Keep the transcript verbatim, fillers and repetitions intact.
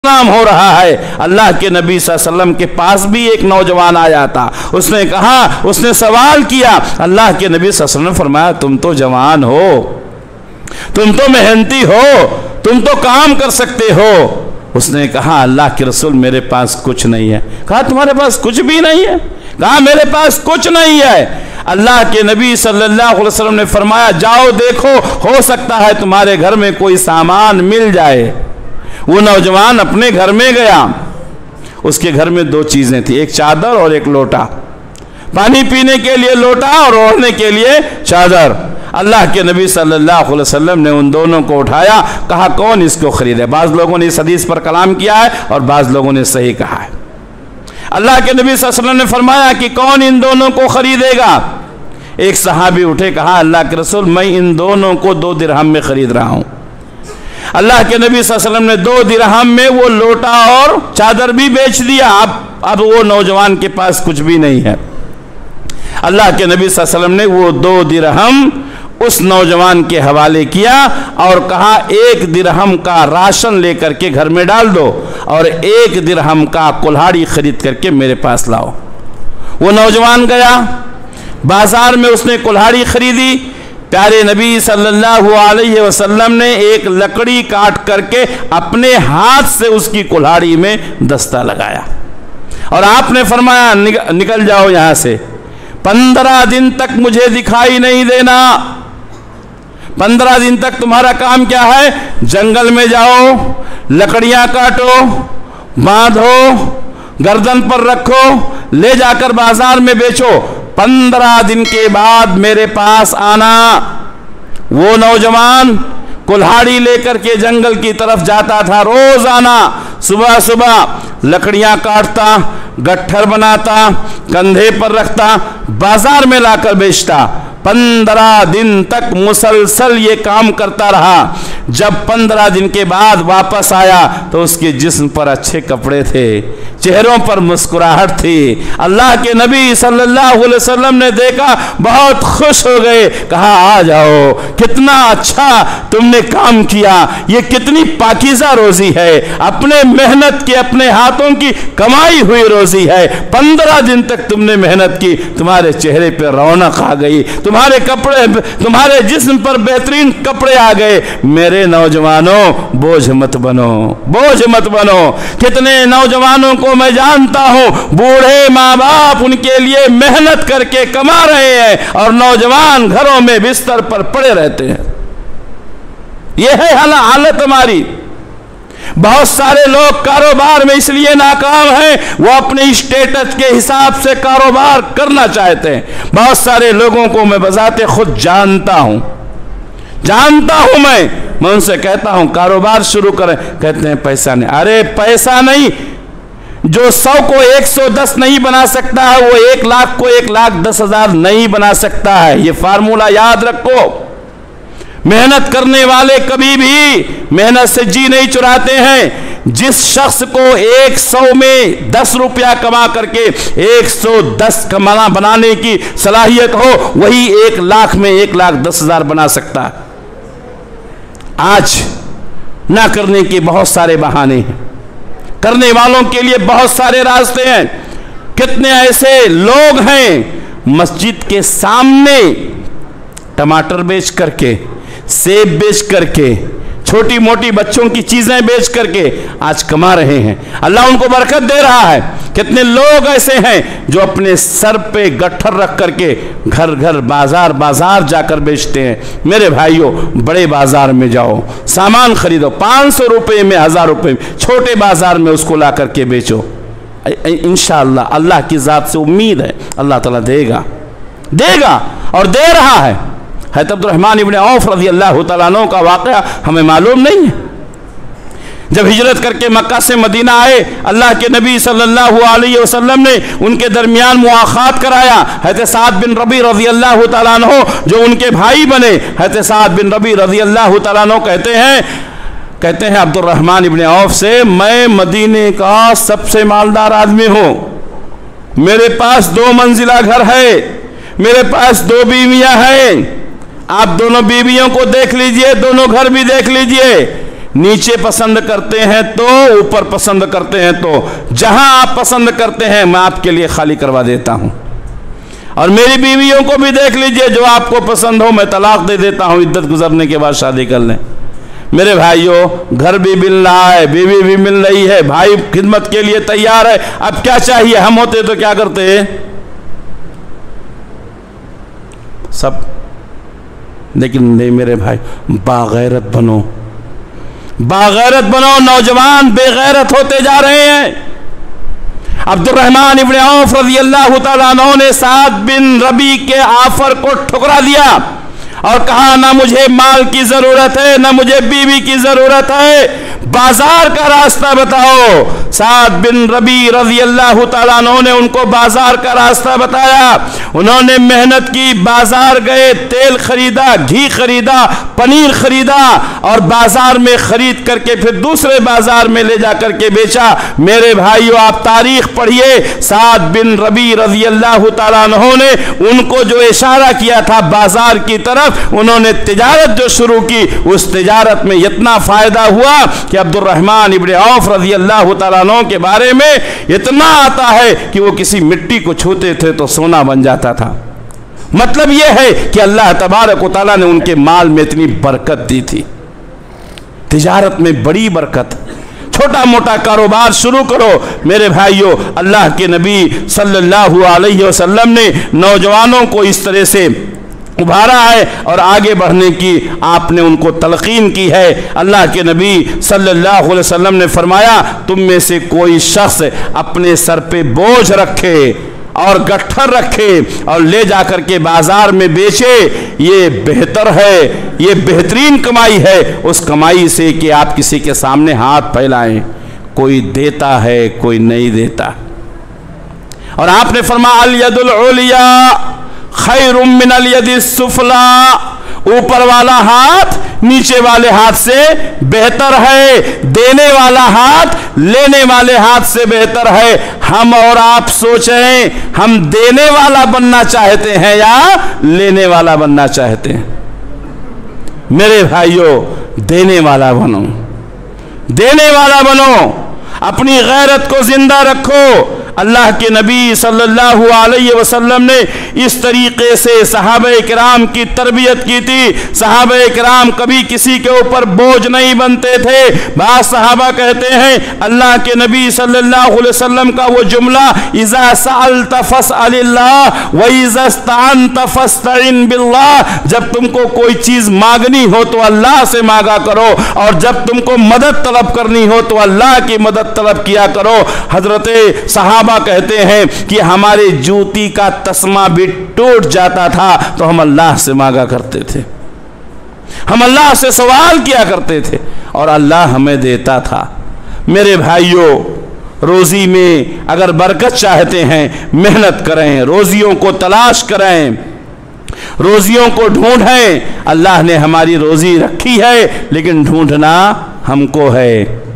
نام ہو رہا ہے۔ اللہ کے نبی صلی اللہ علیہ وسلم کے پاس بھی ایک نوجوان آیا تھا، اس نے کہا، اس نے سوال کیا، اللہ کے نبی صلی اللہ علیہ وسلم نے فرمایا تم تو جوان ہو، تم تو محنتی ہو، تم تو کام کر سکتے ہو۔ اس نے کہا اللہ کے رسول میرے پاس کچھ نہیں ہے۔ کہا تمہارے پاس کچھ بھی نہیں ہے؟ کہا میرے پاس کچھ نہیں ہے۔ اللہ کے نبی صلی اللہ علیہ وسلم نے فرمایا جاؤ دیکھو، ہو سکتا ہے تمہارے گھر میں کوئی سامان مل جائے۔ وہ نوجوان اپنے گھر میں گیا، اس کے گھر میں دو چیزیں تھیں، ایک چادر اور ایک لوٹا، پانی پینے کے لیے لوٹا اور اوڑھنے کے لیے چادر۔ اللہ کے نبی صلی اللہ علیہ وسلم نے ان دونوں کو اٹھایا، کہا کون اس کو خریدے؟ بعض لوگوں نے اس حدیث پر کلام کیا ہے اور بعض لوگوں نے صحیح کہا ہے۔ اللہ کے نبی صلی اللہ علیہ وسلم نے فرمایا کہ کون ان دونوں کو خریدے گا؟ ایک صحابی اٹھے، کہا اللہ کے رسول میں ان دونوں کو دو درہم میں خرید رہا ہوں۔ اللہ کے نبی صلی اللہ علیہ وسلم نے دو درہم میں وہ لوٹا اور چادر بھی بیچ دیا۔ اب اب وہ نوجوان کے پاس کچھ بھی نہیں ہے۔ اللہ کے نبی صلی اللہ علیہ وسلم نے وہ دو درہم اس نوجوان کے حوالے کیا اور کہا ایک درہم کا راشن لے کر کے گھر میں ڈال دو اور ایک درہم کا کلہاڑی خرید کر کے میرے پاس لاؤ۔ وہ نوجوان گیا بازار میں، اس نے کلہاڑی خریدی۔ پیارے نبی صلی اللہ علیہ وسلم نے ایک لکڑی کاٹ کر کے اپنے ہاتھ سے اس کی کلہاڑی میں دستہ لگایا اور آپ نے فرمایا نکل جاؤ یہاں سے، پندرہ دن تک مجھے دکھائی نہیں دینا۔ پندرہ دن تک تمہارا کام کیا ہے؟ جنگل میں جاؤ، لکڑیاں کاٹو، باندھو، گردن پر رکھو، لے جا کر بازار میں بیچو، پندرہ دن کے بعد میرے پاس آنا۔ وہ نوجوان کلہاڑی لے کر کے جنگل کی طرف جاتا تھا، روزانہ صبح صبح لکڑیاں کاٹتا، گٹھر بناتا، کندھے پر رکھتا، بازار میں لا کر بیچتا۔ پندرہ دن تک مسلسل یہ کام کرتا رہا۔ جب پندرہ دن کے بعد واپس آیا تو اس کے جسم پر اچھے کپڑے تھے، چہروں پر مسکراہٹ تھی۔ اللہ کے نبی صلی اللہ علیہ وسلم نے دیکھا، بہت خوش ہو گئے، کہا آ جاؤ، کتنا اچھا تم نے کام کیا، یہ کتنی پاکیزہ روزی ہے، اپنے محنت کی، اپنے ہاتھوں کی کمائی ہوئی روزی ہے۔ پندرہ دن تک تم نے محنت کی، تمہارے چہرے پہ رونق آ گئی، تمہارے کپڑے، تمہارے جسم پر بہترین کپڑے آ گئے۔ میرے نوجوانوں بوجھ مت بنو، بوجھ مت بنو۔ کتنے نوجوانوں کو میں جانتا ہوں، بوڑھے ماں باپ ان کے لیے محنت کر کے کما رہے ہیں اور نوجوان گھروں میں بستر پر پڑے رہتے ہیں۔ یہ ہے حالت ہماری۔ بہت سارے لوگ کاروبار میں اس لیے ناکام ہیں، وہ اپنے اسٹیٹس کے حساب سے کاروبار کرنا چاہتے ہیں۔ بہت سارے لوگوں کو میں بذات خود جانتا ہوں جانتا ہوں میں میں ان سے کہتا ہوں کاروبار شروع کریں، کہتے ہیں پیسہ نہیں۔ ارے پیسہ نہیں، جو سو کو ایک سو دس نہیں بنا سکتا ہے وہ ایک لاکھ کو ایک لاکھ دس ہزار نہیں بنا سکتا ہے۔ یہ فارمولہ یاد رکھو۔ محنت کرنے والے کبھی بھی محنت سے جی نہیں چراتے ہیں۔ جس شخص کو ایک سو میں دس روپیہ کما کر کے ایک سو دس کمانا بنانے کی صلاحیت ہو، وہی ایک لاکھ میں ایک لاکھ دس ہزار بنا سکتا ہے۔ آج نہ کرنے کے بہت سارے بہانے ہیں، کرنے والوں کے لیے بہت سارے راستے ہیں۔ کتنے ایسے لوگ ہیں مسجد کے سامنے ٹماٹر بیچ کر کے، سیب بیچ کر کے، چھوٹی موٹی بچوں کی چیزیں بیچ کر کے آج کما رہے ہیں، اللہ ان کو برکت دے رہا ہے۔ کتنے لوگ ایسے ہیں جو اپنے سر پہ گٹھر رکھ کر کے گھر گھر بازار بازار جا کر بیچتے ہیں۔ میرے بھائیوں، بڑے بازار میں جاؤ، سامان خریدو، پانچ سو روپے میں، ہزار روپے میں، چھوٹے بازار میں اس کو لا کر کے بیچو۔ انشاءاللہ اللہ کی ذات سے امید ہے اللہ تعالیٰ دے گا دے گا اور دے رہا ہے۔ حضرت عبد الرحمن ابن عوف رضی اللہ تعالیٰ عنہ کا واقعہ ہمیں معلوم نہیں ہے۔ جب ہجرت کر کے مکہ سے مدینہ آئے، اللہ کے نبی صلی اللہ علیہ وسلم نے ان کے درمیان مواخات کرایا۔ حضرت سعد بن ربیع رضی اللہ تعالیٰ عنہ جو ان کے بھائی بنے، حضرت سعد بن ربیع رضی اللہ تعالیٰ عنہ کہتے ہیں کہتے ہیں عبد الرحمن ابن عوف سے، میں مدینے کا سب سے مالدار آدمی ہوں، میرے پاس دو منزلہ گھر ہے، میرے پاس دو بیویاں ہیں، آپ دونوں بیویوں کو دیکھ لیجئے، دونوں گھر بھی دیکھ لیجئے، نیچے پسند کرتے ہیں تو، اوپر پسند کرتے ہیں تو، جہاں آپ پسند کرتے ہیں میں آپ کے لیے خالی کروا دیتا ہوں۔ اور میری بیویوں کو بھی دیکھ لیجئے، جو آپ کو پسند ہو میں طلاق دے دیتا ہوں، عدت گزرنے کے بعد شادی کر لیں۔ میرے بھائیوں، گھر بھی مل رہا ہے، بیوی بھی مل رہی ہے، بھائی خدمت کے لیے تیار ہے، اب کیا چاہیے؟ ہم ہوتے تو کیا کرتے ہیں سب، لیکن نہیں میرے بھائی، باغیرت بنو، باغیرت بنو۔ نوجوان بے غیرت ہوتے جا رہے ہیں۔ عبد الرحمن ابن عوف رضی اللہ تعالیٰ عنہ نے سعد بن ربی کے آفر کو ٹھکرا دیا اور کہا نہ مجھے مال کی ضرورت ہے، نہ مجھے بیوی کی ضرورت ہے، بازار کا راستہ بتاؤ۔ سعد بن ربی رضی اللہ تعالیٰ عنہ نے ان کو بازار کا راستہ بتایا۔ انہوں نے محنت کی، بازار گئے، تیل خریدا، گھی خریدا، پنیر خریدا اور بازار میں خرید کر کے پھر دوسرے بازار میں لے جا کر کے بیچا۔ میرے بھائیو، آپ تاریخ پڑھیے، سعد بن ربی رضی اللہ تعالیٰ عنہ نے ان کو جو اشارہ کیا تھا بازار کی طرف، انہوں نے تجارت جو شروع کی، اس تجارت میں اتنا فائدہ ہوا کہ عبد الرحمن ابن عوف رضی اللہ تعالیٰ عنہ کے بارے میں اتنا آتا ہے کہ وہ کسی مٹی کو چھوتے تھے تو سونا بن جاتا تھا۔ مطلب یہ ہے کہ اللہ تبارک و تعالیٰ نے ان کے مال میں اتنی برکت دی تھی، تجارت میں بڑی برکت۔ چھوٹا موٹا کاروبار شروع کرو میرے بھائیو۔ اللہ کے نبی صلی اللہ علیہ وسلم نے نوجوانوں کو اس طرح سے ابھارا ہے اور آگے بڑھنے کی آپ نے ان کو تلقین کی ہے۔ اللہ کے نبی صلی اللہ علیہ وسلم نے فرمایا تم میں سے کوئی شخص اپنے سر پہ بوجھ رکھے اور گٹھر رکھے اور لے جا کر کے بازار میں بیچے، یہ بہتر ہے، یہ بہترین کمائی ہے اس کمائی سے کہ آپ کسی کے سامنے ہاتھ پھیلائیں۔ کوئی دیتا ہے، کوئی نہیں دیتا۔ اور آپ نے فرمایا الید العلیا خیر من الید السفلی، اوپر والا ہاتھ نیچے والے ہاتھ سے بہتر ہے، دینے والا ہاتھ لینے والے ہاتھ سے بہتر ہے۔ ہم اور آپ سوچیں، ہم دینے والا بننا چاہتے ہیں یا لینے والا بننا چاہتے ہیں؟ میرے بھائیوں، دینے والا بنو، دینے والا بنو، اپنی غیرت کو زندہ رکھو۔ اللہ کے نبی صلی اللہ علیہ وسلم نے اس طریقے سے صحابہ کرام کی تربیت کی تھی۔ صحابہ کرام کبھی کسی کے اوپر بوجھ نہیں بنتے تھے۔ بعض صحابہ کہتے ہیں اللہ کے نبی صلی اللہ علیہ وسلم کا وہ جملہ اذا سألت فاسأل اللہ واذا استعنت فاستعن باللہ، جب تم کو کوئی چیز مانگنی ہو تو اللہ سے مانگا کرو اور جب تم کو مدد طلب کرنی ہو تو اللہ کی مدد طلب کیا کرو۔ حضرت صحابہ کہتے ہیں کہ ہمارے جوتی کا تسمہ بھی ٹوٹ جاتا تھا تو ہم اللہ سے مانگا کرتے تھے، ہم اللہ سے سوال کیا کرتے تھے اور اللہ ہمیں دیتا تھا۔ میرے بھائیوں، روزی میں اگر برکت چاہتے ہیں محنت کریں، روزیوں کو تلاش کریں، روزیوں کو ڈھونڈیں۔ اللہ نے ہماری روزی رکھی ہے لیکن ڈھونڈنا ہم کو ہے۔